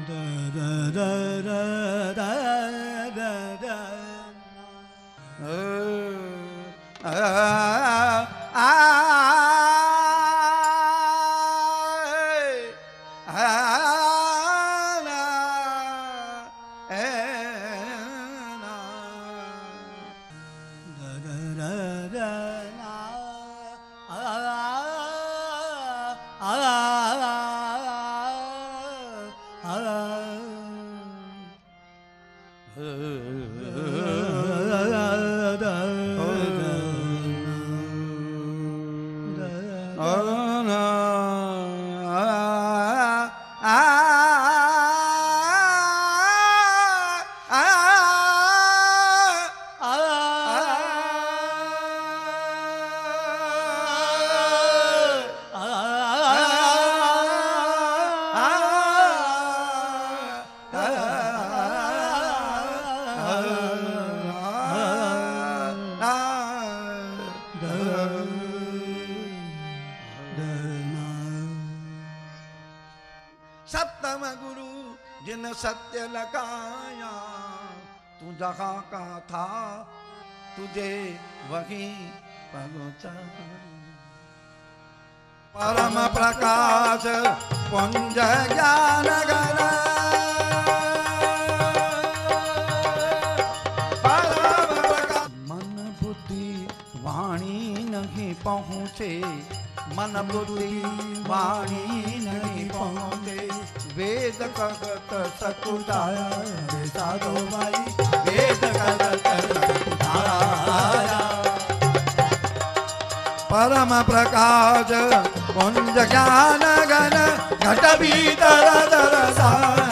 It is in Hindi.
सप्तम गुरु जिन सत्य लगाया, तू जहाँ का था तुझे वहीं पहुँचा। परम प्रकाश पुंज ज्ञान गण, परम प्रकाश मन बुद्धि वाणी नहीं पहुँचे, मन बुद्धि वाणी नहीं पहुँचे। वेद कगत सकुचाया साधो भाई, वेद कगत सकुचाया। परम प्रकाश पुंज ज्ञान गण, घट भीतर दरसा।